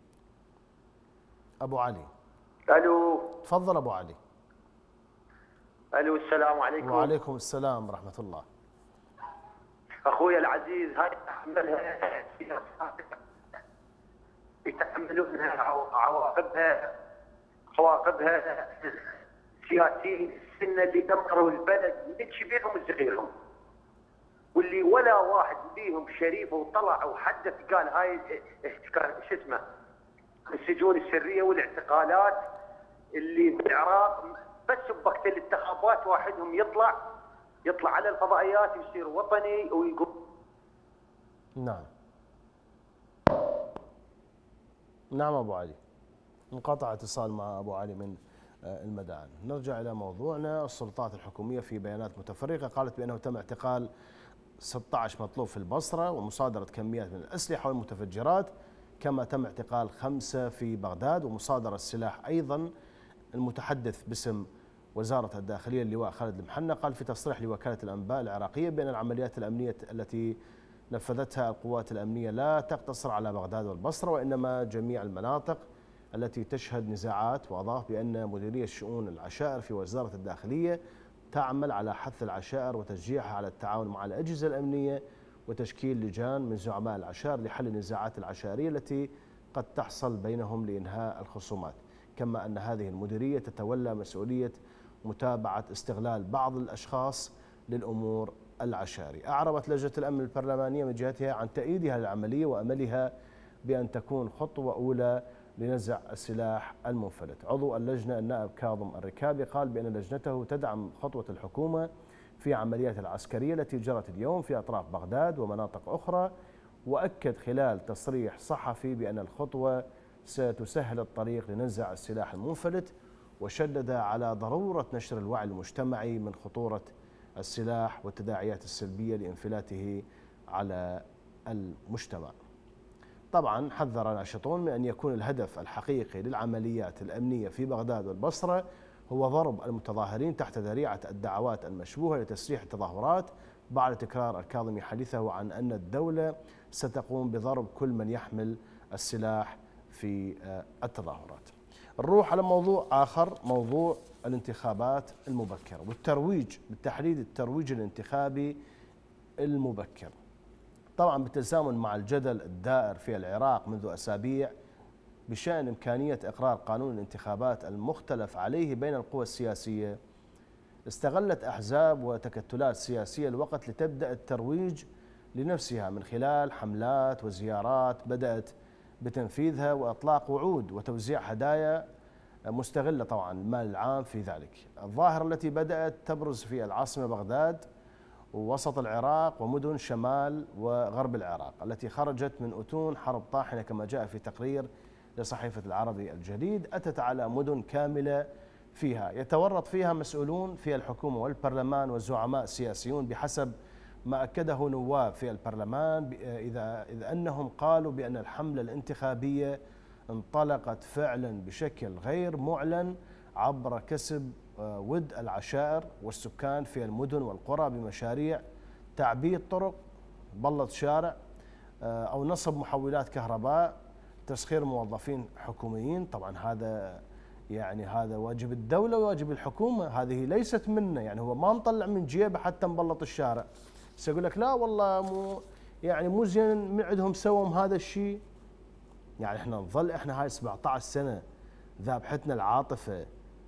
ابو علي. الو. تفضل ابو علي. الو السلام عليكم. وعليكم السلام ورحمه الله. اخوي العزيز، هاي تحملها يتحملونها عواقبها عواقبها السياسيين السنه اللي دمروا البلد من كبيرهم وصغيرهم، واللي ولا واحد بيهم شريف وطلع وحدث قال هاي شو اسمه السجون السريه والاعتقالات اللي بالعراق، بس بوقت الانتخابات واحدهم يطلع يطلع على الفضائيات ويصير وطني ويقول. نعم. نعم ابو علي. انقطع اتصال مع ابو علي من المدائن. نرجع الى موضوعنا. السلطات الحكوميه في بيانات متفرقه قالت بانه تم اعتقال ستة عشر مطلوب في البصره ومصادره كميات من الاسلحه والمتفجرات، كما تم اعتقال خمسه في بغداد ومصادره السلاح ايضا. المتحدث باسم وزاره الداخليه اللواء خالد المحنى قال في تصريح لوكاله الانباء العراقيه بان العمليات الامنيه التي نفذتها القوات الامنيه لا تقتصر على بغداد والبصره وانما جميع المناطق التي تشهد نزاعات، واضاف بان مديريه شؤون العشائر في وزاره الداخليه تعمل على حث العشائر وتشجيعها على التعاون مع الاجهزه الامنيه وتشكيل لجان من زعماء العشائر لحل النزاعات العشائريه التي قد تحصل بينهم لانهاء الخصومات، كما ان هذه المديريه تتولى مسؤوليه متابعه استغلال بعض الاشخاص للامور العشائري. أعربت لجنة الأمن البرلمانية من جهتها عن تأييدها للعملية وأملها بأن تكون خطوة أولى لنزع السلاح المنفلت. عضو اللجنة النائب كاظم الركابي قال بأن لجنته تدعم خطوة الحكومة في عمليات العسكرية التي جرت اليوم في أطراف بغداد ومناطق أخرى، وأكد خلال تصريح صحفي بأن الخطوة ستسهل الطريق لنزع السلاح المنفلت، وشدد على ضرورة نشر الوعي المجتمعي من خطورة السلاح والتداعيات السلبية لانفلاته على المجتمع. طبعا حذر ناشطون من أن يكون الهدف الحقيقي للعمليات الأمنية في بغداد والبصرة هو ضرب المتظاهرين تحت ذريعة الدعوات المشبوهة لتسريح التظاهرات، بعد تكرار الكاظمي حديثه عن أن الدولة ستقوم بضرب كل من يحمل السلاح في التظاهرات. نروح على موضوع آخر، موضوع الانتخابات المبكرة والترويج، بالتحديد الترويج الانتخابي المبكر. طبعا بالتزامن مع الجدل الدائر في العراق منذ أسابيع بشأن إمكانية إقرار قانون الانتخابات المختلف عليه بين القوى السياسية، استغلت أحزاب وتكتلات سياسية الوقت لتبدأ الترويج لنفسها من خلال حملات وزيارات بدأت بتنفيذها وإطلاق وعود وتوزيع هدايا مستغلة طبعا المال العام في ذلك. الظاهرة التي بدأت تبرز في العاصمة بغداد ووسط العراق ومدن شمال وغرب العراق التي خرجت من أتون حرب طاحنة كما جاء في تقرير لصحيفة العربي الجديد، أتت على مدن كاملة فيها يتورط فيها مسؤولون في الحكومة والبرلمان والزعماء السياسيون بحسب ما أكده نواب في البرلمان، إذا إذ أنهم قالوا بأن الحملة الانتخابية انطلقت فعلا بشكل غير معلن عبر كسب ود العشائر والسكان في المدن والقرى بمشاريع تعبيد طرق، بلط شارع، أو نصب محولات كهرباء، تسخير موظفين حكوميين. طبعا هذا يعني هذا واجب الدولة وواجب الحكومة، هذه ليست منا، يعني هو ما مطلع من جيبه حتى مبلط الشارع. سيقول لك لا والله مو يعني مو زين من عندهم سووا هذا الشيء. يعني احنا نظل احنا هاي سبعة عشر سنة ذابحتنا العاطفة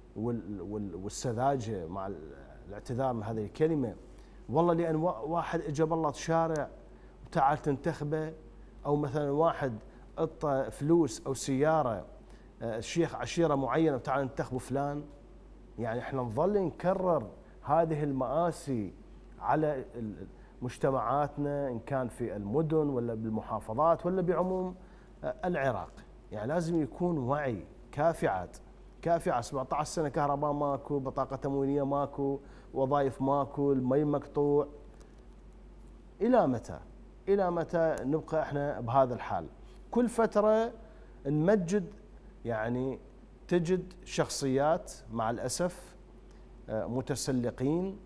والسذاجة مع الاعتذار من هذه الكلمة، والله لأن واحد اجى بلط شارع وتعال تنتخبه، أو مثلا واحد اعطى فلوس أو سيارة الشيخ عشيرة معينة وتعال ننتخبوا فلان. يعني احنا نظل نكرر هذه المآسي على مجتمعاتنا إن كان في المدن ولا بالمحافظات ولا بعموم العراق. يعني لازم يكون وعي كافي، عاد كافي. سبعة عشر سنة كهرباء ماكو، بطاقة تموينية ماكو، وظائف ماكو، المي مقطوع. إلى متى؟ إلى متى نبقى احنا بهذا الحال؟ كل فترة نمجد، يعني تجد شخصيات مع الأسف متسلقين،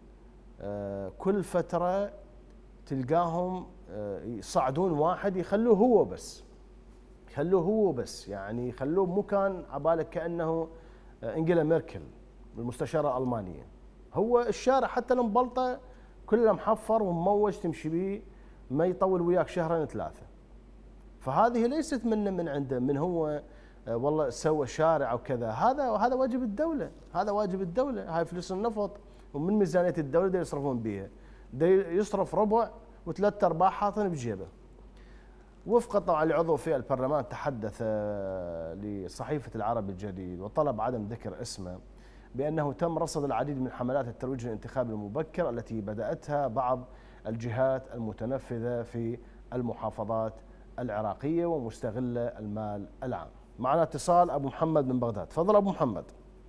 كل فترة تلقاهم يصعدون واحد يخلوه هو بس، يخلوه هو بس، يعني يخلوه مو كان عبالك كأنه انجيلا ميركل المستشارة الألمانية. هو الشارع حتى المبلطة كله محفر ومموج تمشي به، ما يطول وياك شهرين ثلاثة. فهذه ليست من من عنده، من هو والله سوى شارع او كذا. هذا هذا واجب الدولة، هذا واجب الدولة. هاي فلوس النفط ومن ميزانية الدولة دا يصرفون بيها، دا يصرف ربع وثلاث ارباع حاطين بجيبه. وفق طبعا العضو في البرلمان تحدث لصحيفة العربي الجديد وطلب عدم ذكر اسمه بأنه تم رصد العديد من حملات الترويج الانتخابي المبكر التي بدأتها بعض الجهات المتنفذة في المحافظات العراقية ومستغلة المال العام. معنا اتصال أبو محمد من بغداد. تفضل أبو محمد.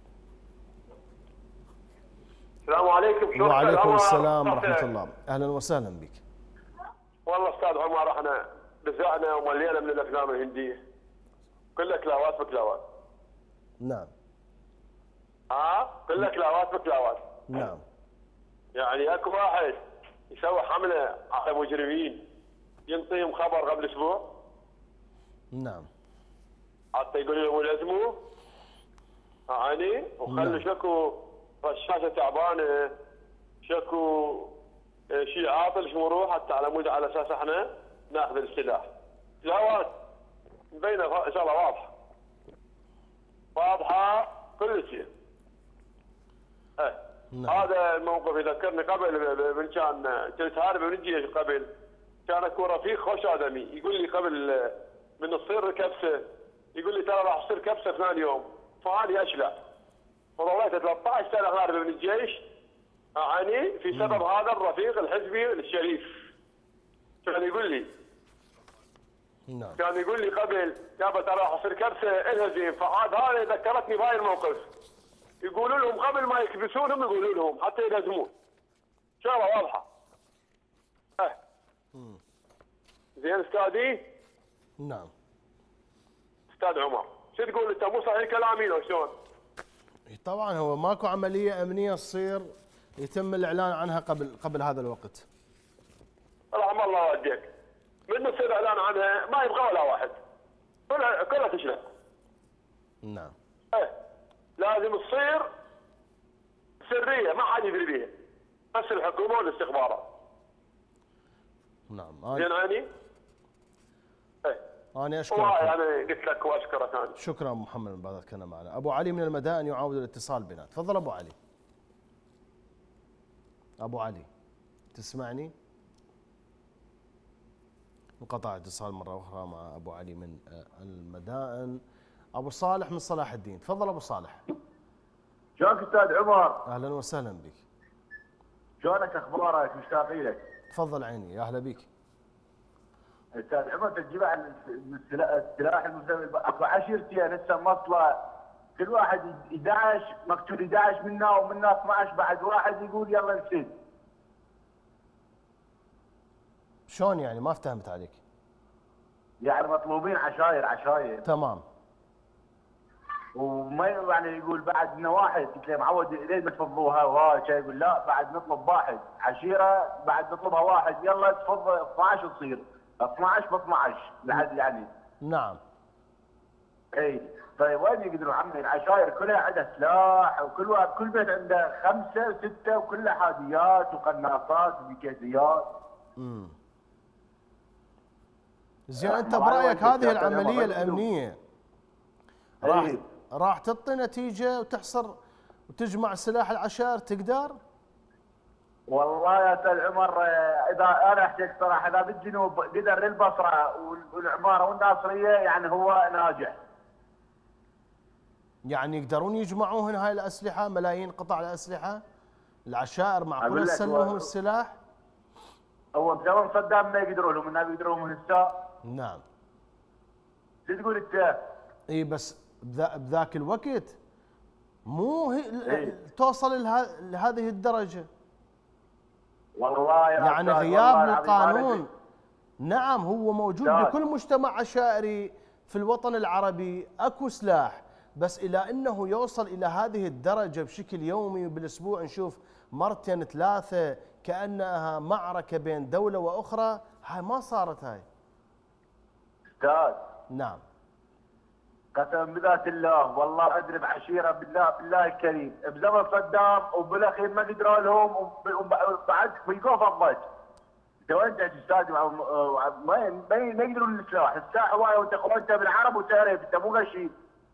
السلام عليكم. وعليكم السلام ورحمة الله، أهلا وسهلا بك. والله أستاذ عمر احنا بزعنا وملينا من الأفلام الهندية كلها كلاوات بكلاوات. نعم. ها؟ كلها كلاوات بكلاوات. نعم. يعني اكو واحد يسوي حملة على مجرمين ينطيهم خبر قبل أسبوع. نعم. حتى يقول لهم لازموه يعني وخلوا شكو رشاشة تعبانة، شكو شيء عاطل شمروه حتى على مود على اساس احنا ناخذ السلاح. كلاوات مبينه ان شاء الله واضحه واضحه كل شيء. ايه نعم. هذا الموقف يذكرني قبل من كان كنت هارب من الجيش قبل، كان اكو رفيق خوش ادمي يقول لي قبل من تصير كبسه، يقول لي ترى راح تصير كبسه ثاني يوم، فاني اشلع وظليت ثلاثة عشر سنه هارب من الجيش اعاني في سبب مم. هذا الرفيق الحزبي الشريف. كان يقول لي نعم. كان يقول لي قبل يابا ترى راح تصير كبسه الهزيم، فعاد هذا ذكرتني بهاي الموقف. يقولوا لهم قبل ما يكبسونهم يقولوا لهم حتى يلزمون. شغله واضحه. اه. زين استاذي؟ نعم. استاذ عمر، شو تقول انت؟ مو صحيح كلامي لو شلون؟ طبعا هو ماكو عمليه امنيه تصير يتم الاعلان عنها قبل قبل هذا الوقت. رحم الله والديك. من يصير اعلان عنها ما يبغى ولا واحد. كلها كلها تشلع. نعم. ايه. لازم تصير سريه ما حد يدري بيها. بس الحكومه والاستخبارات. نعم. زين عيني؟ ايه. انا اشكرك. يعني قلت لك واشكرك انا. شكرا محمد من بعد كان معنا. ابو علي من المدائن يعاود الاتصال بنا، تفضل ابو علي. ابو علي تسمعني؟ انقطع اتصال مره اخرى مع ابو علي من المدائن. ابو صالح من صلاح الدين، تفضل ابو صالح. شلونك استاذ عمر؟ اهلا وسهلا بك. شلونك اخبارك؟ مشتاقين لك. تفضل عيني، يا اهلا بك. استاذ عمر تجيب عن السلاح المسلم، اكو عشيرتين هسه مصله كل واحد احد عشر مقتول احد عشر منا ومنا اثني عشر بعد واحد يقول يلا نسد. شلون يعني؟ ما افتهمت عليك. يعني مطلوبين عشاير عشاير. تمام. وما يعني يقول بعد انه واحد، قلت له معود ليه ما تفضوها وهذا شيء، يقول لا بعد نطلب واحد عشيره بعد نطلبها واحد يلا تفض اثني عشر تصير اثني عشر ب اثني عشر لحد يعني. نعم. اي طيب وين يقدروا عمي؟ العشاير كلها عندها سلاح وكل واحد كل بيت عنده خمسه وسته وكلها حاديات وقناصات وبيكيزيات. امم زين انت برايك هذه العمليه الامنيه راح ايه؟ راح تعطي نتيجه وتحصر وتجمع سلاح العشائر تقدر؟ والله يا استاذ عمر اذا انا احكيك صراحه اذا بالجنوب قدر للبصره والعماره والناصريه يعني هو ناجح. يعني يقدرون يجمعون هاي الاسلحه، ملايين قطع الاسلحه؟ العشائر معقوله تسلمهم السلاح؟ هو بزمن صدام ما يقدروا لهم، انهم يقدروا من هسه. نعم. شو تقول انت؟ اي بس بذاك الوقت مو إيه؟ توصل لهذه الدرجه. والله يا يعني غياب القانون. نعم هو موجود داد. بكل مجتمع عشائري في الوطن العربي اكو سلاح، بس الى انه يوصل الى هذه الدرجه بشكل يومي بالاسبوع نشوف مرتين ثلاثه كانها معركه بين دوله واخرى، هاي ما صارت هاي. استاذ. نعم. قسما بذات الله والله ادري بعشيره بالله بالله الكريم بزمن صدام وبالاخير ما قدروا لهم وبعد ويقوا فضت. انت وين تحكي استاذ؟ ما ما يقدروا السلاح، السلاح هوايه وانت انت بالعرب وتعرف انت مو غشيم.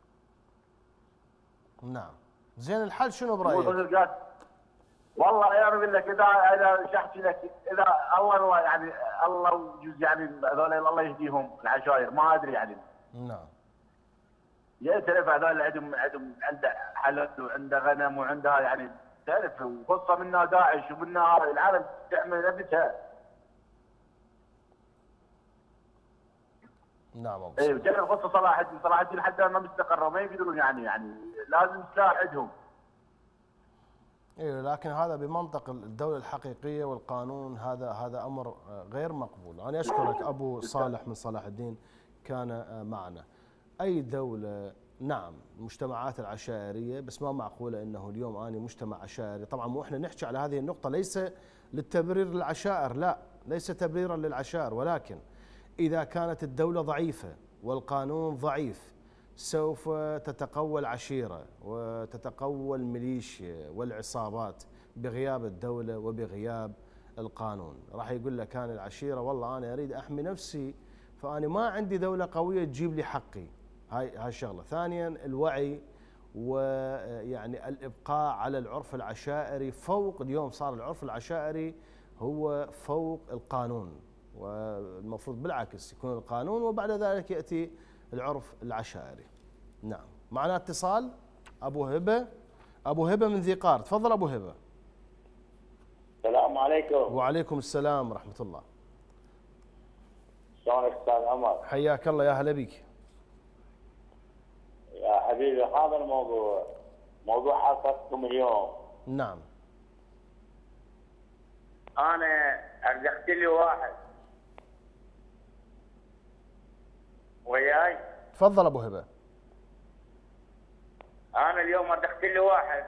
نعم. زين الحل شنو برايك؟ والله يا رب لك اذا اذا شحتي لك اذا الله الله يعني الله يجوز يعني هذول الله يهديهم العشاير ما ادري يعني. نعم. يا تعرف هذول عندهم عندهم عنده حلال وعنده غنم وعندها يعني تعرف وقصه منها داعش ومنها هاي العالم تعمل نفسها. نعم ابو اي وتعرف قصه صلاح الدين، صلاح الدين حتى ما مستقروا ما يقدرون يعني يعني لازم سلاح عندهم. اي لكن هذا بمنطق الدوله الحقيقيه والقانون، هذا هذا امر غير مقبول. انا اشكرك ابو صالح من صلاح الدين كان معنا. اي دوله نعم المجتمعات العشائريه، بس ما معقوله انه اليوم اني مجتمع عشائري، طبعا مو احنا نحكي على هذه النقطه ليس للتبرير للعشائر، لا ليس تبريرا للعشائر، ولكن اذا كانت الدوله ضعيفه والقانون ضعيف سوف تتقوى العشيره وتتقوى الميليشيا والعصابات بغياب الدوله وبغياب القانون. راح يقول لك انا العشيره والله انا اريد احمي نفسي فانا ما عندي دوله قويه تجيب لي حقي. هاي هاي الشغله. ثانيا الوعي ويعني الإبقاء على العرف العشائري فوق. اليوم صار العرف العشائري هو فوق القانون، والمفروض بالعكس يكون القانون وبعد ذلك يأتي العرف العشائري. نعم. معنا اتصال أبو هبة. أبو هبة من ذي قار، تفضل أبو هبة. السلام عليكم. وعليكم السلام ورحمة الله. شلونك أستاذ عمر؟ حياك الله، يا هلا بك. يا حبيبي هذا الموضوع موضوع حلقتكم اليوم. نعم. أنا أرجعت لي واحد وياي. تفضل أبو هبة. أنا اليوم أرجعت لي واحد.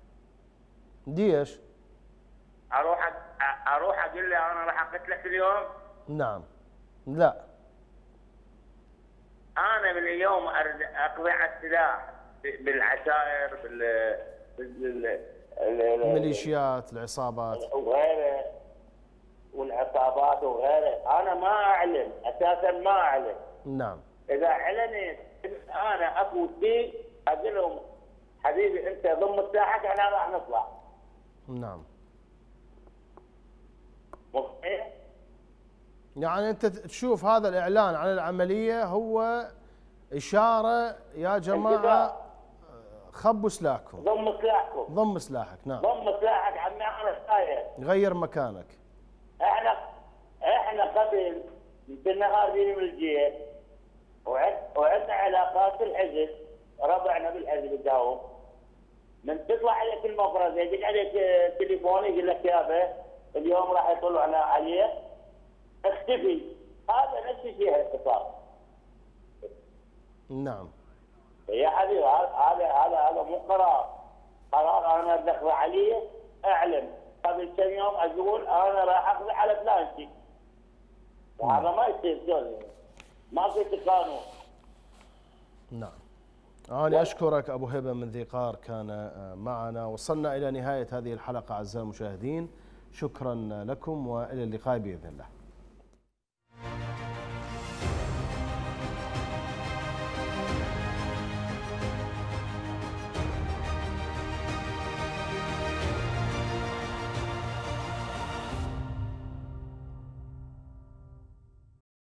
ديش؟ أروح أ- أروح أقول له أنا راح أقتلك اليوم. نعم. لا. أنا من اليوم أرجع أقضي على السلاح بالعشائر بال بال الميليشيات، العصابات وغيره والعصابات وغيره. أنا ما أعلن أساسا، ما أعلن. نعم. إذا أعلنت أنا أفوت فيه أقول لهم حبيبي أنت ضم الساحة احنا راح نطلع. نعم. صحيح؟ يعني أنت تشوف هذا الإعلان عن العملية هو إشارة يا جماعة خبوا سلاحكم، ضم سلاحكم، ضم سلاحك. نعم. ضم سلاحك عمي أنا خايف. غير مكانك. احنا احنا قبل كنا خارجين من الجيش وعندنا علاقات بالحزب، ربعنا بالحزب الداوم. من تطلع عليك المفرزه يجيك عليك تليفون يقول لك يابا اليوم راح يطلعنا عليه اختفي. هذا نفس الشيء اختصار. نعم. يا حبيبي هذا هذا هذا مو قرار. قرار انا ادخل عليه اعلن قبل كم يوم اقول انا راح اقضي على فلان شيء. وهذا ما يصير زين، ما في قانون. نعم. أنا أشكرك أبو هبة من ذي قار كان معنا. وصلنا إلى نهاية هذه الحلقة أعزائي المشاهدين، شكرا لكم وإلى اللقاء بإذن الله.